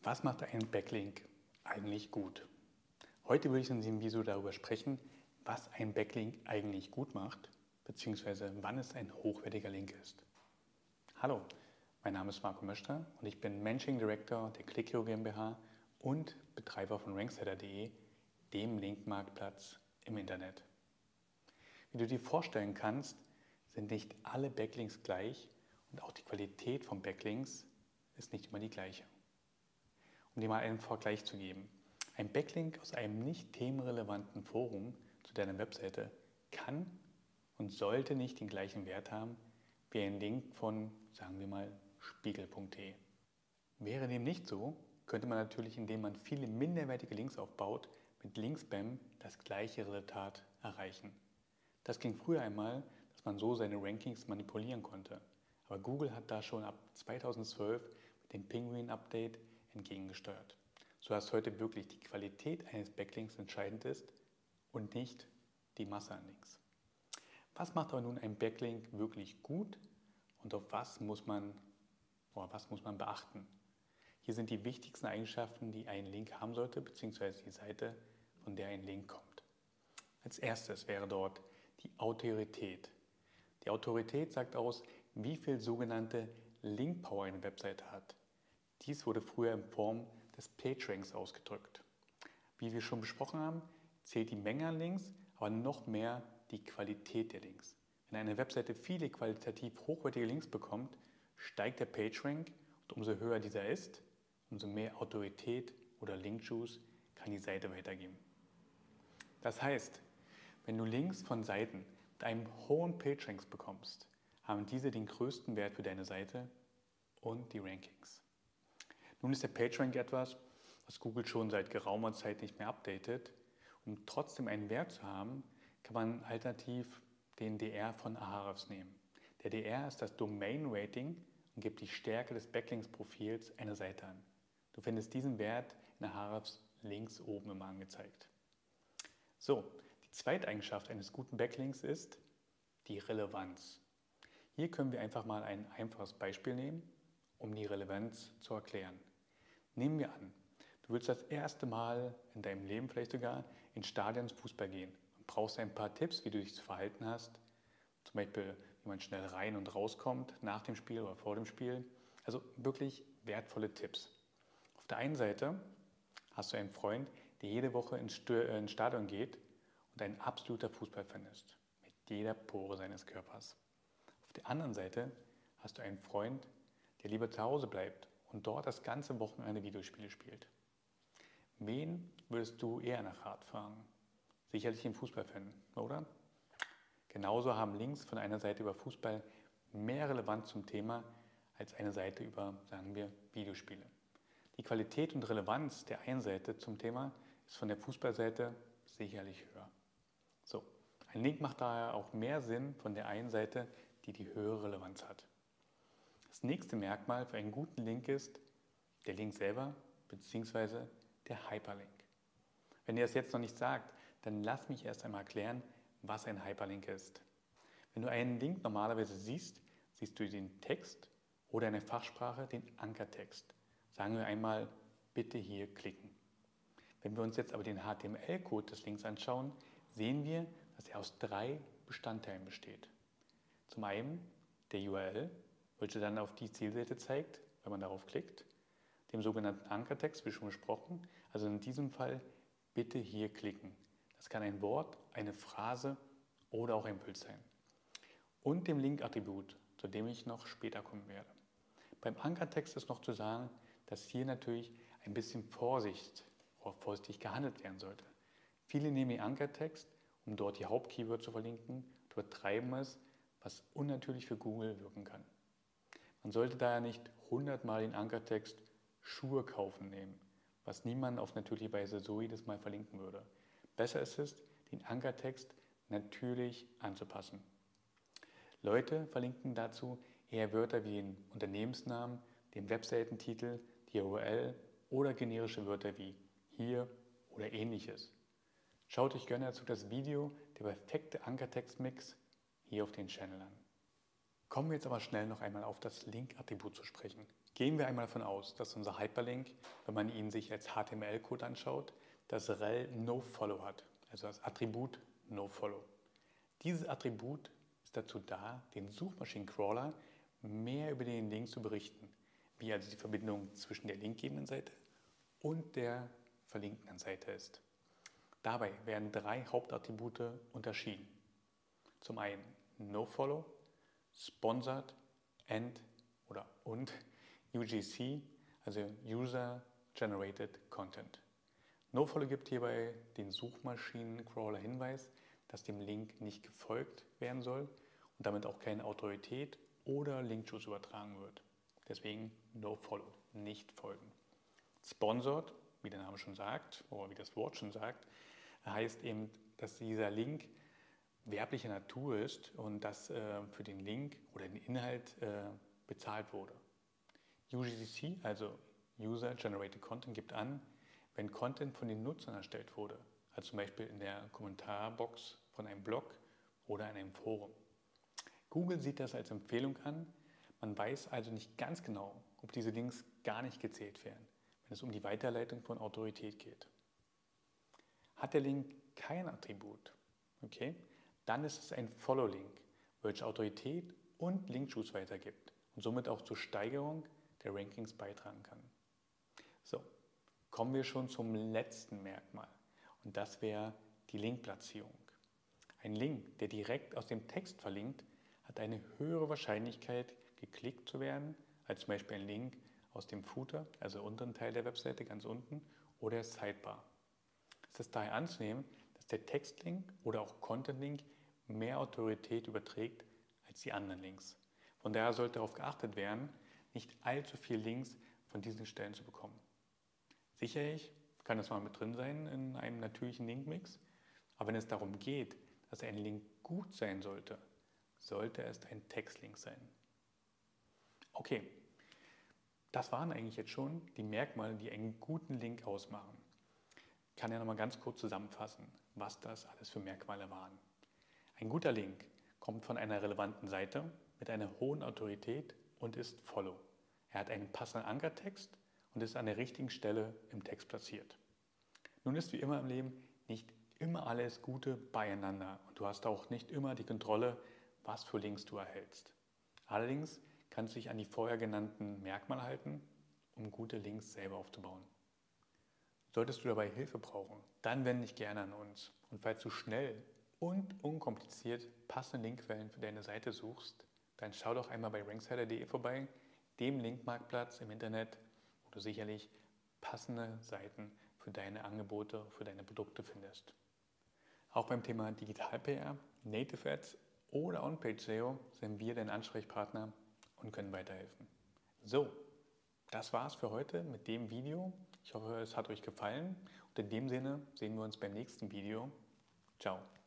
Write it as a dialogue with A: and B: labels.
A: Was macht einen Backlink eigentlich gut? Heute würde ich in diesem Video darüber sprechen, was ein Backlink eigentlich gut macht, beziehungsweise wann es ein hochwertiger Link ist. Hallo, mein Name ist Marco Möschter und ich bin Managing Director der ClickHero GmbH und Betreiber von Ranksetter.de, dem Linkmarktplatz im Internet. Wie du dir vorstellen kannst, sind nicht alle Backlinks gleich und auch die Qualität von Backlinks ist nicht immer die gleiche. Um dir mal einen Vergleich zu geben. Ein Backlink aus einem nicht themenrelevanten Forum zu deiner Webseite kann und sollte nicht den gleichen Wert haben wie ein Link von, sagen wir mal, spiegel.de. Wäre dem nicht so, könnte man natürlich, indem man viele minderwertige Links aufbaut, mit Linkspam das gleiche Resultat erreichen. Das ging früher einmal, dass man so seine Rankings manipulieren konnte. Aber Google hat da schon ab 2012 mit dem Penguin-Update entgegengesteuert, sodass heute wirklich die Qualität eines Backlinks entscheidend ist und nicht die Masse an Links. Was macht aber nun ein Backlink wirklich gut und auf was muss man beachten? Hier sind die wichtigsten Eigenschaften, die ein Link haben sollte, beziehungsweise die Seite, von der ein Link kommt. Als erstes wäre dort die Autorität. Die Autorität sagt aus, wie viel sogenannte Link-Power eine Webseite hat. Dies wurde früher in Form des PageRanks ausgedrückt. Wie wir schon besprochen haben, zählt die Menge an Links, aber noch mehr die Qualität der Links. Wenn eine Webseite viele qualitativ hochwertige Links bekommt, steigt der PageRank und umso höher dieser ist, umso mehr Autorität oder Link-Juice kann die Seite weitergeben. Das heißt, wenn du Links von Seiten mit einem hohen PageRank bekommst, haben diese den größten Wert für deine Seite und die Rankings. Nun ist der PageRank etwas, was Google schon seit geraumer Zeit nicht mehr updatet. Um trotzdem einen Wert zu haben, kann man alternativ den DR von Ahrefs nehmen. Der DR ist das Domain Rating und gibt die Stärke des Backlinks-Profils einer Seite an. Du findest diesen Wert in Ahrefs links oben immer angezeigt. So, die zweite Eigenschaft eines guten Backlinks ist die Relevanz. Hier können wir einfach mal ein einfaches Beispiel nehmen, um die Relevanz zu erklären. Nehmen wir an, du willst das erste Mal in deinem Leben vielleicht sogar ins Stadion Fußball gehen und brauchst ein paar Tipps, wie du dich zu verhalten hast. Zum Beispiel, wie man schnell rein und rauskommt nach dem Spiel oder vor dem Spiel. Also wirklich wertvolle Tipps. Auf der einen Seite hast du einen Freund, der jede Woche ins Stadion geht und ein absoluter Fußballfan ist, mit jeder Pore seines Körpers. Auf der anderen Seite hast du einen Freund, der lieber zu Hause bleibt und dort das ganze Wochenende Videospiele spielt. Wen würdest du eher nach Rat fragen? Sicherlich den Fußballfan, oder? Genauso haben Links von einer Seite über Fußball mehr Relevanz zum Thema als eine Seite über, sagen wir, Videospiele. Die Qualität und Relevanz der einen Seite zum Thema ist von der Fußballseite sicherlich höher. So, ein Link macht daher auch mehr Sinn von der einen Seite, die die höhere Relevanz hat. Das nächste Merkmal für einen guten Link ist der Link selber bzw. der Hyperlink. Wenn dir das jetzt noch nicht sagt, dann lass mich erst einmal erklären, was ein Hyperlink ist. Wenn du einen Link normalerweise siehst, siehst du den Text oder in der Fachsprache den Ankertext. Sagen wir einmal, bitte hier klicken. Wenn wir uns jetzt aber den HTML-Code des Links anschauen, sehen wir, dass er aus 3 Bestandteilen besteht. Zum einen der URL, welche dann auf die Zielseite zeigt, wenn man darauf klickt, dem sogenannten Ankertext, wie schon besprochen, also in diesem Fall bitte hier klicken. Das kann ein Wort, eine Phrase oder auch ein Bild sein. Und dem Link-Attribut, zu dem ich noch später kommen werde. Beim Ankertext ist noch zu sagen, dass hier natürlich ein bisschen vorsichtig gehandelt werden sollte. Viele nehmen den Ankertext, um dort die Hauptkeyword zu verlinken, übertreiben es, was unnatürlich für Google wirken kann. Man sollte daher nicht 100-mal den Ankertext Schuhe kaufen nehmen, was niemand auf natürliche Weise so jedes Mal verlinken würde. Besser ist es, den Ankertext natürlich anzupassen. Leute verlinken dazu eher Wörter wie den Unternehmensnamen, den Webseitentitel, die URL oder generische Wörter wie hier oder ähnliches. Schaut euch gerne dazu das Video Der perfekte Ankertextmix hier auf den Channel an. Kommen wir jetzt aber schnell noch einmal auf das Link-Attribut zu sprechen. Gehen wir einmal davon aus, dass unser Hyperlink, wenn man ihn sich als HTML-Code anschaut, das rel nofollow hat, also das Attribut nofollow. Dieses Attribut ist dazu da, den Suchmaschinencrawler mehr über den Link zu berichten, wie also die Verbindung zwischen der linkgebenden Seite und der verlinkenden Seite ist. Dabei werden 3 Hauptattribute unterschieden. Zum einen nofollow, sponsored und UGC, also User Generated Content. Nofollow gibt hierbei den Suchmaschinencrawler Hinweis, dass dem Link nicht gefolgt werden soll und damit auch keine Autorität oder Linkjuice übertragen wird. Deswegen Nofollow, nicht folgen. Sponsored, wie der Name schon sagt, oder wie das Wort schon sagt, heißt eben, dass dieser Link werblicher Natur ist und dass für den Link oder den Inhalt bezahlt wurde. UGC, also User Generated Content, gibt an, wenn Content von den Nutzern erstellt wurde, also zum Beispiel in der Kommentarbox von einem Blog oder in einem Forum. Google sieht das als Empfehlung an, man weiß also nicht ganz genau, ob diese Links gar nicht gezählt werden, wenn es um die Weiterleitung von Autorität geht. Hat der Link kein Attribut, okay, dann ist es ein Follow-Link, welcher Autorität und Linkjuice weitergibt und somit auch zur Steigerung der Rankings beitragen kann. So, kommen wir schon zum letzten Merkmal und das wäre die Linkplatzierung. Ein Link, der direkt aus dem Text verlinkt, hat eine höhere Wahrscheinlichkeit, geklickt zu werden, als zum Beispiel ein Link aus dem Footer, also unteren Teil der Webseite, ganz unten, oder der Sidebar. Es ist daher anzunehmen, dass der Textlink oder auch Content-Link mehr Autorität überträgt als die anderen Links. Von daher sollte darauf geachtet werden, nicht allzu viele Links von diesen Stellen zu bekommen. Sicherlich kann das mal mit drin sein in einem natürlichen Linkmix, aber wenn es darum geht, dass ein Link gut sein sollte, sollte es ein Textlink sein. Okay, das waren eigentlich jetzt schon die Merkmale, die einen guten Link ausmachen. Ich kann ja nochmal ganz kurz zusammenfassen, was das alles für Merkmale waren. Ein guter Link kommt von einer relevanten Seite mit einer hohen Autorität und ist Follow. Er hat einen passenden Ankertext und ist an der richtigen Stelle im Text platziert. Nun ist wie immer im Leben nicht immer alles Gute beieinander und du hast auch nicht immer die Kontrolle, was für Links du erhältst. Allerdings kannst du dich an die vorher genannten Merkmale halten, um gute Links selber aufzubauen. Solltest du dabei Hilfe brauchen, dann wende dich gerne an uns. Und falls du schnell und unkompliziert passende Linkquellen für deine Seite suchst, dann schau doch einmal bei Ranksider.de vorbei, dem Linkmarktplatz im Internet, wo du sicherlich passende Seiten für deine Angebote, für deine Produkte findest. Auch beim Thema Digital-PR, Native Ads oder On-Page SEO sind wir dein Ansprechpartner und können weiterhelfen. So, das war's für heute mit dem Video. Ich hoffe, es hat euch gefallen und in dem Sinne sehen wir uns beim nächsten Video. Ciao.